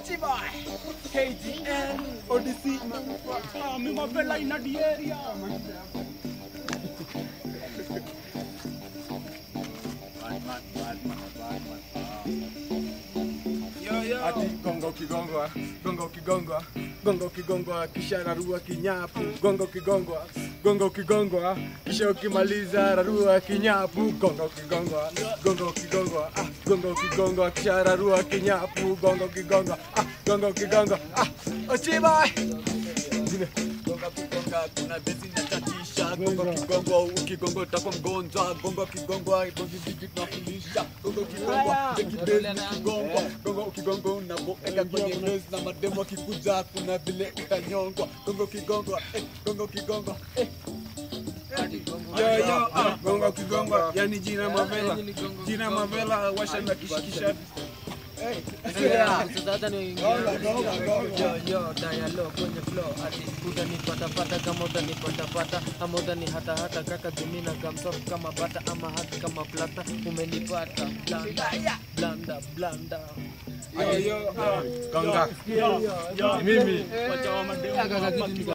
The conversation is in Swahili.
Chibai, KGN, Odyssey, me mapela in the area. Ati gongo kigongwa, gongo kigongwa, gongo kigongwa, kisha rarua kinyapu, gongo kigongwa, gongo kigongwa, kisha ukimaliza rarua kinyapu, gongo kigongwa, gongo kigongwa, gongo kigongwa, kisha rarua kinyapu, gongo kigongwa, gongo kigongwa, Chibai. Gonga kigonga kuna bezi na tatisha, gonga kigongo ukigongo utakuwa mgonjwa, gonga kigongo ibozi tunafundisha, gonga kigongo tekibezi na kigongo, gonga ukigongo unapoenda kwenye mezi na mademo kikuja kuna vile utanyongwa, gonga kigongo gonga kigongo Gongo kigongwa, yani jina mavela washa na kishikisha. Sasa ni dialogue kwenye flow ati utanipata kama utanipata ama utanihata kaka jumina kamsoft kama bata ama hata kama plata umenipata blanda Gonga mimi wacha wa mademo